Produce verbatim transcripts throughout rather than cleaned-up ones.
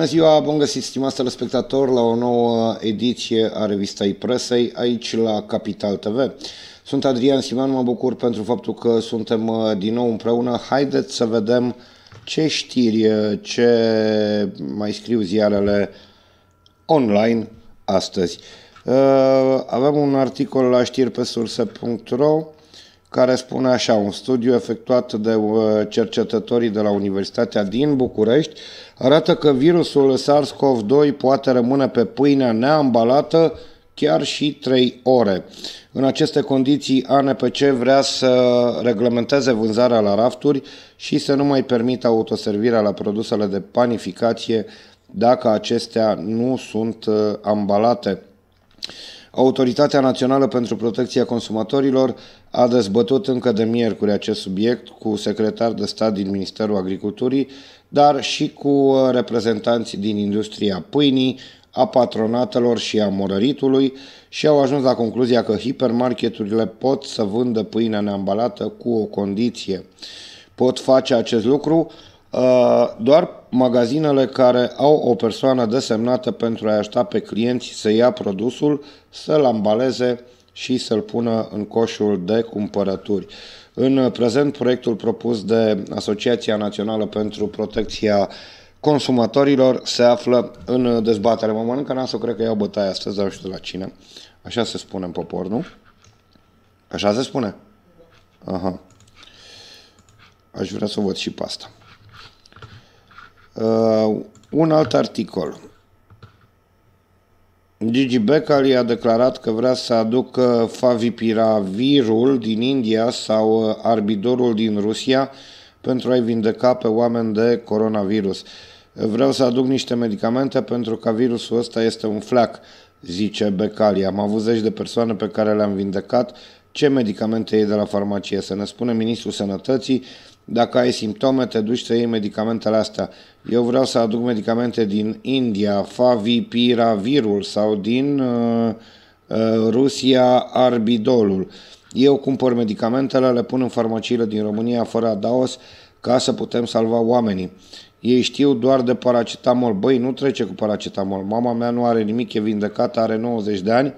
Bună ziua, bun găsit, stimați telespectatori, la o nouă ediție a revistei presei, aici la Capital T V. Sunt Adrian Siman, mă bucur pentru faptul că suntem din nou împreună. Haideți să vedem ce știri, ce mai scriu ziarele online astăzi. Avem un articol la știri pe surse punct ro care spune așa: un studiu efectuat de cercetătorii de la Universitatea din București arată că virusul SARS-CoV doi poate rămâne pe pâinea neambalată chiar și trei ore. În aceste condiții, A N P C vrea să reglementeze vânzarea la rafturi și să nu mai permită autoservirea la produsele de panificație dacă acestea nu sunt ambalate. Autoritatea Națională pentru Protecția Consumatorilor a dezbătut încă de miercuri acest subiect cu secretar de stat din Ministerul Agriculturii, dar și cu reprezentanți din industria pâinii, a patronatelor și a morăritului și au ajuns la concluzia că hipermarketurile pot să vândă pâinea neambalată cu o condiție. Pot face acest lucru doar magazinele care au o persoană desemnată pentru a ajuta pe clienți să ia produsul, să-l ambaleze și să-l pună în coșul de cumpărături. În prezent, proiectul propus de Asociația Națională pentru Protecția Consumatorilor se află în dezbatere. Mă mănâncă nasul, cred că iau bătaie astăzi, dar nu știu de la cine. Așa se spune în popor, nu? Așa se spune? Aha. Aș vrea să văd și pe asta. Uh, un alt articol. Gigi Becali a declarat că vrea să aducă Favipiravir din India sau Arbidolul din Rusia pentru a-i vindeca pe oameni de coronavirus. Vreau să aduc niște medicamente pentru că virusul ăsta este un fleac, zice Becali. Am avut zeci de persoane pe care le-am vindecat. Ce medicamente iei de la farmacie? Să ne spune Ministrul Sănătății. Dacă ai simptome, te duci să iei medicamentele astea. Eu vreau să aduc medicamente din India, Favipiravirul, sau din uh, uh, Rusia, Arbidolul. Eu cumpăr medicamentele, le pun în farmaciile din România fără adaos ca să putem salva oamenii. Ei știu doar de paracetamol. Băi, nu trece cu paracetamol. Mama mea nu are nimic, e vindecată, are nouăzeci de ani.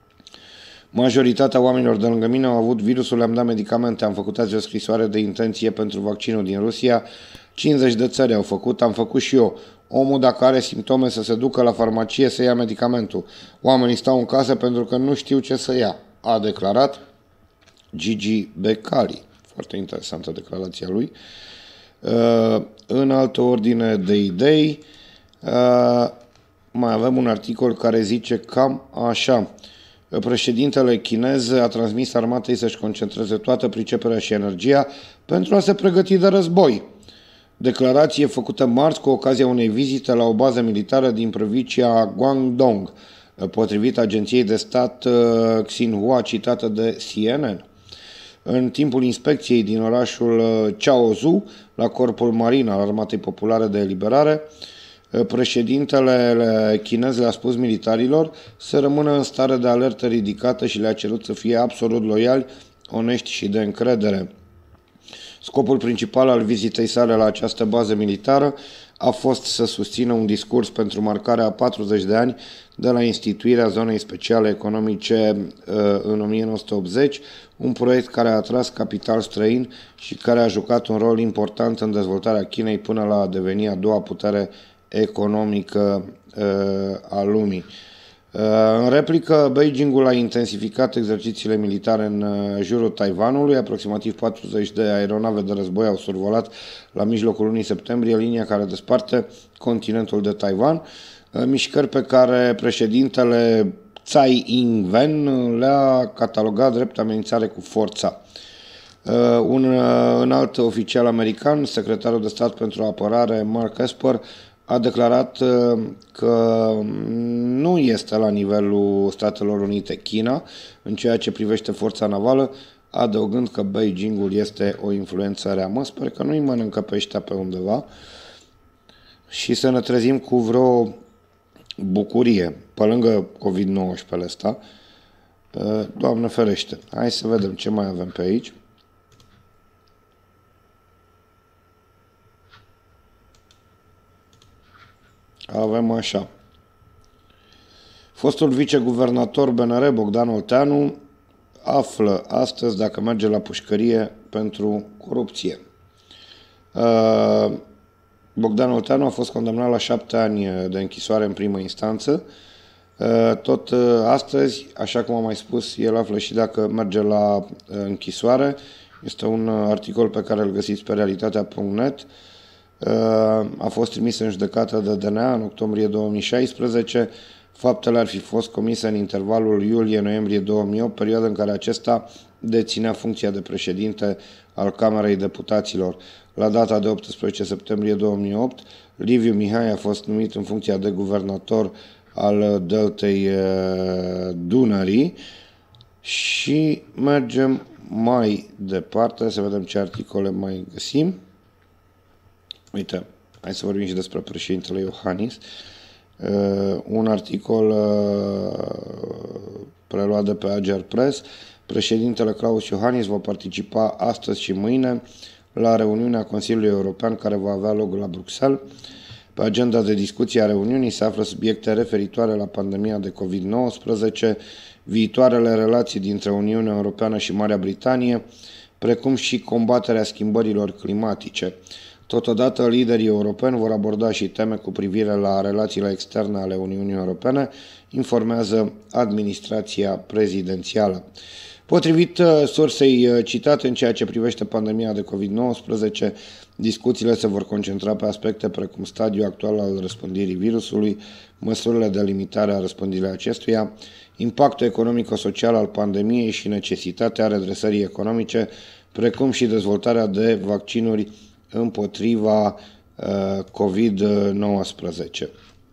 Majoritatea oamenilor de lângă mine au avut virusul, le-am dat medicamente, am făcut azi o scrisoare de intenție pentru vaccinul din Rusia, cincizeci de țări au făcut, am făcut și eu. Omul, dacă are simptome, să se ducă la farmacie să ia medicamentul. Oamenii stau în casă pentru că nu știu ce să ia, a declarat Gigi Becali. Foarte interesantă declarația lui. Uh, în altă ordine de idei, uh, mai avem un articol care zice cam așa: președintele chinez a transmis armatei să-și concentreze toată priceperea și energia pentru a se pregăti de război. Declarație făcută marți cu ocazia unei vizite la o bază militară din provincia Guangdong, potrivit agenției de stat Xinhua citată de C N N. În timpul inspecției din orașul Chaozhou, la Corpul Marin al Armatei Populare de Eliberare, președintele chinez le-a spus militarilor să rămână în stare de alertă ridicată și le-a cerut să fie absolut loiali, onești și de încredere. Scopul principal al vizitei sale la această bază militară a fost să susțină un discurs pentru marcarea a patruzeci de ani de la instituirea zonei speciale economice în o mie nouă sute optzeci, un proiect care a atras capital străin și care a jucat un rol important în dezvoltarea Chinei până la a deveni a doua putere economică uh, a lumii. Uh, în replică, Beijingul a intensificat exercițiile militare în uh, jurul Taiwanului. Aproximativ patruzeci de aeronave de război au survolat la mijlocul lunii septembrie linia care desparte continentul de Taiwan, uh, mișcări pe care președintele Tsai Ing-wen le-a catalogat drept amenințare cu forța. Uh, un uh, înalt oficial american, secretarul de stat pentru apărare Mark Esper, a declarat că nu este la nivelul Statelor Unite China în ceea ce privește forța navală, adăugând că Beijingul este o influență rea. Mă sper că nu-i mănâncă pe ăștia pe undeva și să ne trezim cu vreo bucurie pe lângă covid nouăsprezece ăsta. Doamne ferește! Hai să vedem ce mai avem pe aici. avem așa. Fostul viceguvernator B N R, Bogdan Olteanu, află astăzi dacă merge la pușcărie pentru corupție. Bogdan Olteanu a fost condamnat la șapte ani de închisoare în primă instanță. Tot astăzi, așa cum am mai spus, el află și dacă merge la închisoare. Este un articol pe care îl găsiți pe realitatea punct net. A fost trimis în judecată de D N A în octombrie două mii șaisprezece. Faptele ar fi fost comise în intervalul iulie-noiembrie două mii opt, perioada în care acesta deținea funcția de președinte al Camerei Deputaților. La data de optsprezece septembrie două mii opt, Liviu Mihai a fost numit în funcția de guvernator al Deltei Dunării și mergem mai departe să vedem ce articole mai găsim. Uite, hai să vorbim și despre președintele Iohannis. Uh, un articol uh, preluat de pe Ager Press. Președintele Klaus Iohannis va participa astăzi și mâine la reuniunea Consiliului European care va avea loc la Bruxelles. Pe agenda de discuție a reuniunii se află subiecte referitoare la pandemia de covid nouăsprezece, viitoarele relații dintre Uniunea Europeană și Marea Britanie, precum și combaterea schimbărilor climatice. Totodată, liderii europeni vor aborda și teme cu privire la relațiile externe ale Uniunii Europene, informează administrația prezidențială. Potrivit sursei citate în ceea ce privește pandemia de covid nouăsprezece, discuțiile se vor concentra pe aspecte precum stadiul actual al răspândirii virusului, măsurile de limitare a răspândirii acestuia, impactul economico-social al pandemiei și necesitatea redresării economice, precum și dezvoltarea de vaccinuri împotriva uh, covid nouăsprezece.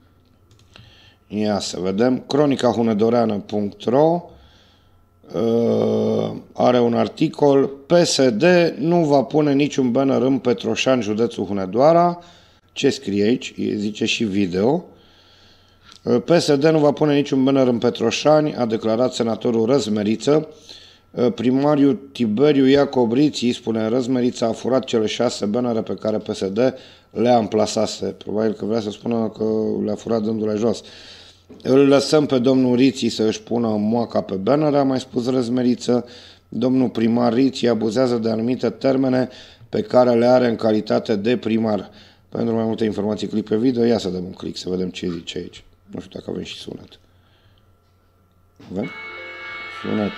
Ia să vedem. cronica hunedoreană punct ro uh, are un articol. P S D nu va pune niciun banner în Petroșani, județul Hunedoara. Ce scrie aici? Zice și video. Uh, P S D nu va pune niciun banner în Petroșani, a declarat senatorul Răzmeriță. Primariul Tiberiu Iacobriții, spune Răzmerița, a furat cele șase bannere pe care P S D le-a amplasase. Probabil că vrea să spună că le-a furat dându-le jos. Îl lăsăm pe domnul Riții să își pună moaca pe bannere, a mai spus Răzmeriță. Domnul primar Riții abuzează de anumite termene pe care le are în calitate de primar. Pentru mai multe informații, clip pe video, ia să dăm un click să vedem ce zice aici. Nu știu dacă avem și sunet. Avem? Sunet.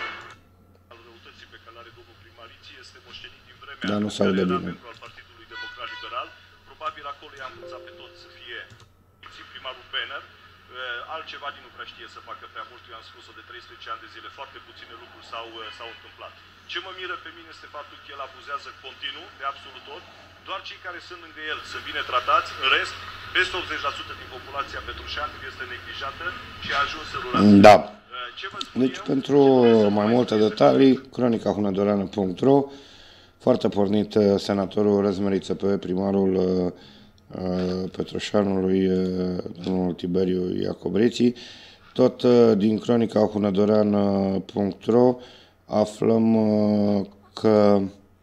Dar nu s-aude bine. Partidului Democrat Liberal, probabil acolo i-am învățat pe toți să fie primarul Penner. Altceva din nu prea știe să facă prea mult. Eu am spus-o de treisprezece ani de zile, foarte puține lucruri s-au întâmplat. Ce mă miră pe mine este faptul că el abuzează continuu de absolut tot. Doar cei care sunt lângă el sunt bine tratați, în rest, peste optzeci la sută din populația Petrușani este neglijată și a ajuns să rulează. Da. Deci, eu, pentru mai multe detalii, cronica hunedoreană punct ro. Foarte pornit senatorul Răzmeriță pe primarul uh, Petroșanului, uh, domnul Tiberiu Iacobriții. Tot uh, din cronica hunedoreană punct ro aflăm uh, că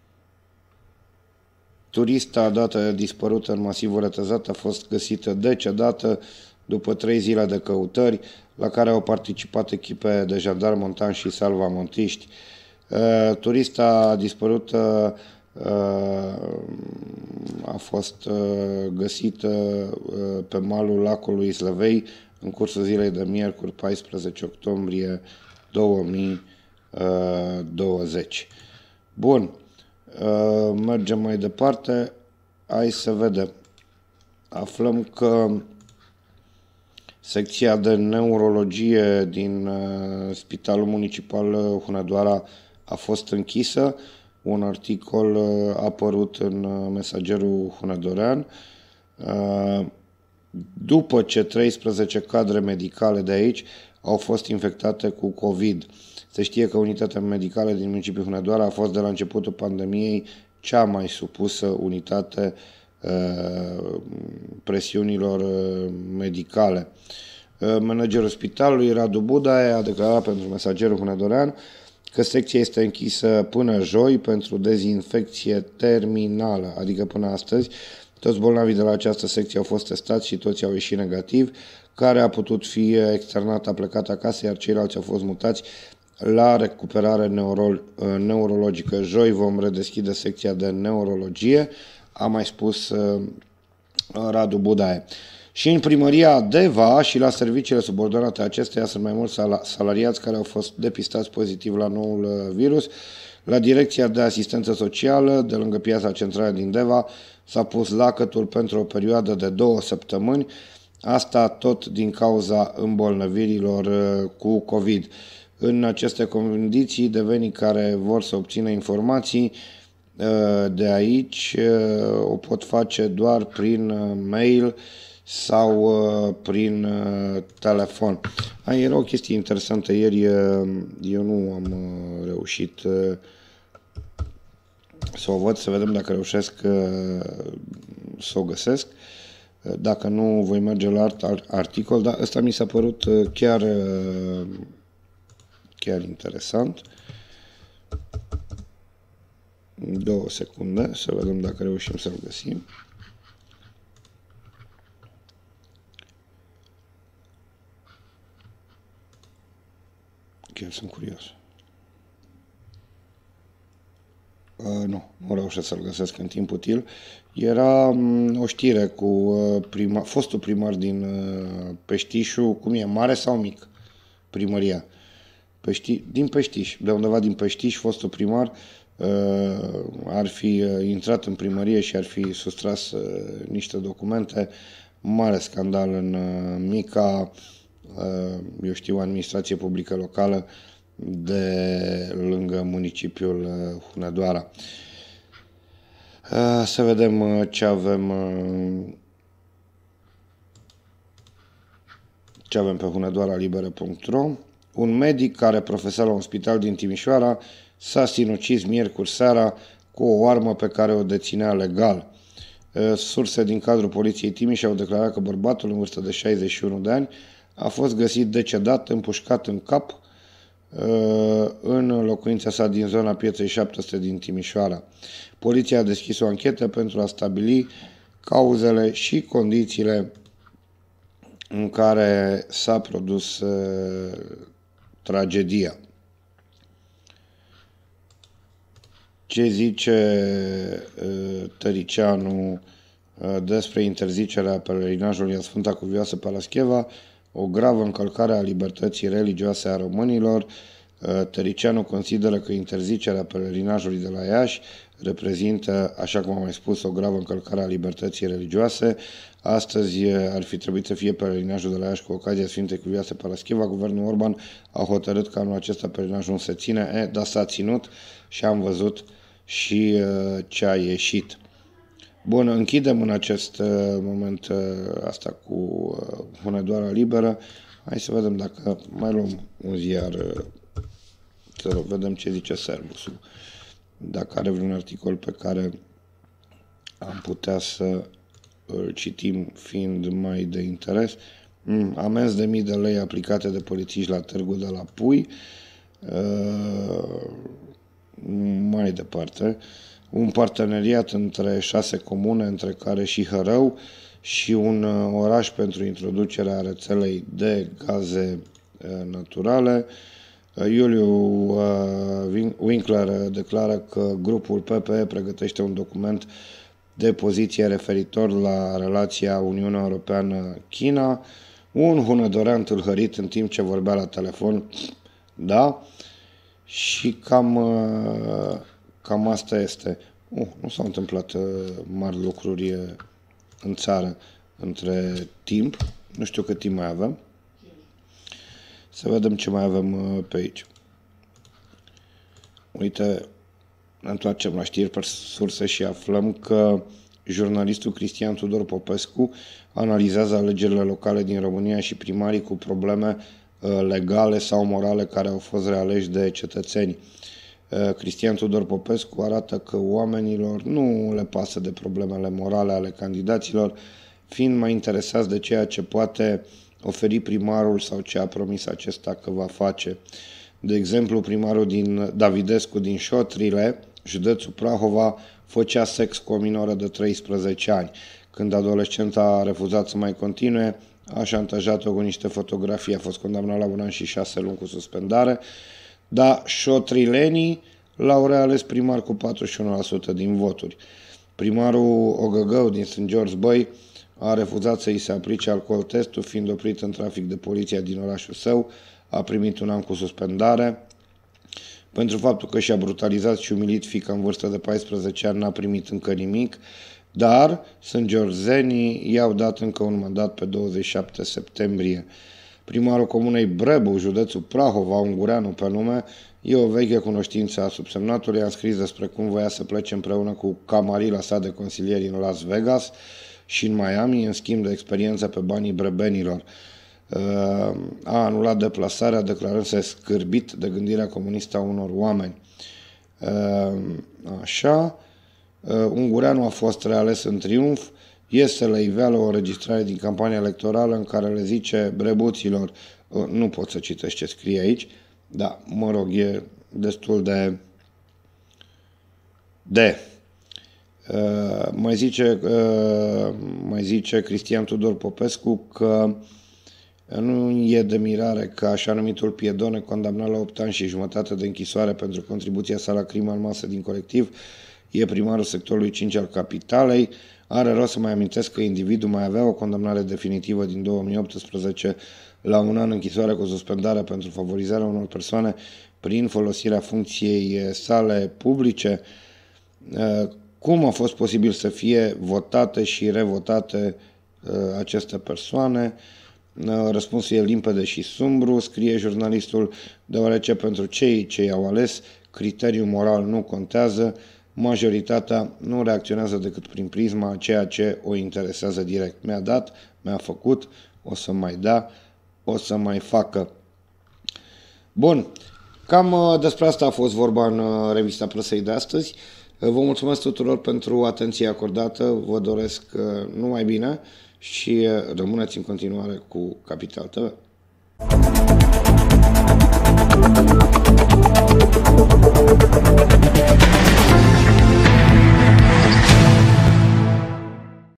turista dată dispărută în masivul retezat a fost găsită decedată după trei zile de căutări, la care au participat echipe de jandarmi montani și salvamontiști. Uh, turista dispărută uh, a fost uh, găsită uh, pe malul lacului Islăvei în cursul zilei de miercuri, paisprezece octombrie două mii douăzeci. Bun, uh, mergem mai departe. Hai să vedem. Aflăm că secția de neurologie din uh, Spitalul Municipal Hunedoara a fost închisă. Un articol uh, a apărut în uh, Mesagerul Hunedorean. Uh, după ce treisprezece cadre medicale de aici au fost infectate cu COVID. Se știe că unitatea medicală din municipiul Hunedoara a fost de la începutul pandemiei cea mai supusă unitate uh, presiunilor uh, medicale. Uh, managerul spitalului, Radu Budaie, a declarat pentru Mesagerul Hunedorean că secția este închisă până joi pentru dezinfecție terminală, adică până astăzi. Toți bolnavii de la această secție au fost testați și toți au ieșit negativ. Care a putut fi externat a plecat acasă, iar ceilalți au fost mutați la recuperare neuro neurologică. Joi vom redeschide secția de neurologie, a mai spus uh, Radu Budaie. Și în primăria Deva și la serviciile subordonate acesteia sunt mai mulți salariați care au fost depistați pozitiv la noul virus. La Direcția de Asistență Socială, de lângă Piața Centrală din Deva, s-a pus lacătul pentru o perioadă de două săptămâni, asta tot din cauza îmbolnăvirilor cu COVID. În aceste condiții, devenii care vor să obțină informații de aici o pot face doar prin mail sau prin telefon. A, era o chestie interesantă ieri, eu nu am reușit să o văd, să vedem dacă reușesc să o găsesc. Dacă nu, voi merge la alt articol, dar ăsta mi s-a părut chiar, chiar interesant. Două secunde, să vedem dacă reușim să-l găsim. Chiar sunt curios. Uh, nu, nu reușesc să-l găsesc în timp util. Era um, o știre cu uh, prima, fostul primar din uh, Peștișu, cum e, mare sau mic? Primăria. Pești, din Peștiș, de undeva din Peștiș, fostul primar uh, ar fi uh, intrat în primărie și ar fi sustras uh, niște documente. Mare scandal în uh, mica, uh, eu știu, administrație publică locală de lângă municipiul uh, Hunedoara. Uh, să vedem uh, ce avem uh, ce avem pe hunedoara liberă punct ro. Un medic care profesa la un spital din Timișoara s-a sinucis miercuri seara cu o armă pe care o deținea legal. Surse din cadrul poliției Timiș au declarat că bărbatul în vârstă de șaizeci și unu de ani a fost găsit decedat, împușcat în cap în locuința sa din zona Pieței șapte sute din Timișoara. Poliția a deschis o anchetă pentru a stabili cauzele și condițiile în care s-a produs uh, tragedia. Ce zice uh, Tăricianu uh, despre interzicerea pelerinajului în Sfânta Cuvioasă Parascheva, o gravă încălcare a libertății religioase a românilor. uh, Tăricianu consideră că interzicerea pelerinajului de la Iași reprezintă, așa cum am mai spus, o gravă încălcare a libertății religioase. Astăzi ar fi trebuit să fie pelerinajul de la Iași cu ocazia Sfintei Cuvioase Parascheva. Guvernul Orban a hotărât că anul acesta pelerinajul nu se ține, e, dar s-a ținut și am văzut și uh, ce a ieșit. Bun, închidem în acest uh, moment uh, asta cu uh, Hunedoara liberă. Hai să vedem dacă mai luăm un ziar, uh, să vedem ce zice Servusul. Dacă are vreun articol pe care am putea să îl citim fiind mai de interes. Mm, amenzi de mii de lei aplicate de polițiști la târgul de la Pui. Uh, mai departe, un parteneriat între șase comune, între care și Hărău, și un uh, oraș pentru introducerea rețelei de gaze uh, naturale. Iuliu uh, Winkler declară că grupul P P E pregătește un document de poziție referitor la relația Uniunea Europeană-China. Un hunedorean tâlhărit în timp ce vorbea la telefon, da, și cam, uh, cam asta este. Uh, nu s-au întâmplat uh, mari lucruri în țară între timp. Nu știu cât timp mai avem. Să vedem ce mai avem pe aici. Uite, ne întoarcem la știri pe surse și aflăm că jurnalistul Cristian Tudor Popescu analizează alegerile locale din România și primarii cu probleme legale sau morale care au fost realeși de cetățeni. Cristian Tudor Popescu arată că oamenilor nu le pasă de problemele morale ale candidaților, fiind mai interesați de ceea ce poate oferi primarul sau ce a promis acesta că va face. De exemplu, primarul din Davidescu din Șotrile, județul Prahova, făcea sex cu o minoră de treisprezece ani. Când adolescenta a refuzat să mai continue, a șantajat-o cu niște fotografii, a fost condamnat la un an și șase luni cu suspendare, dar șotrilenii l-au reales primar cu patruzeci și unu la sută din voturi. Primarul Ogăgău din Saint George Bay a refuzat să îi se aplice alcool testul, fiind oprit în trafic de poliția din orașul său, a primit un an cu suspendare. Pentru faptul că și-a brutalizat și umilit fiica în vârstă de paisprezece ani, n-a primit încă nimic, dar Saint Georgenii i-au dat încă un mandat pe douăzeci și șapte septembrie. Primarul comunei Brebu, județul Prahova, Ungureanu pe nume, e o veche cunoștință a subsemnatului. Am scris despre cum voia să plece împreună cu camarila sa de consilieri în Las Vegas și în Miami, în schimb de experiență pe banii brebenilor. A anulat deplasarea, declarându-se scârbit de gândirea comunistă a unor oameni. Așa, Ungureanu a fost reales în triumf. Este la iveală o înregistrare din campania electorală în care le zice brebuților, nu pot să citesc ce scrie aici, dar, mă rog, e destul de... de... Uh, mai, zice, uh, mai zice Cristian Tudor Popescu că nu e de mirare că așa numitul Piedone, condamnat la opt ani și jumătate de închisoare pentru contribuția sa la crimă în masă din colectiv, e primarul sectorului cinci al capitalei. Are rost să mai amintesc că individul mai avea o condamnare definitivă din două mii optsprezece la un an închisoare cu suspendare pentru favorizarea unor persoane prin folosirea funcției sale publice. Cum a fost posibil să fie votate și revotate aceste persoane? Răspunsul e limpede și sumbru, scrie jurnalistul, deoarece pentru cei ce i-au ales, criteriul moral nu contează, majoritatea nu reacționează decât prin prisma a ceea ce o interesează direct. Mi-a dat, mi-a făcut, o să mai da, o să mai facă. Bun, cam despre asta a fost vorba în revista presei de astăzi. Vă mulțumesc tuturor pentru atenția acordată, vă doresc numai bine și rămâneți în continuare cu Capital T V.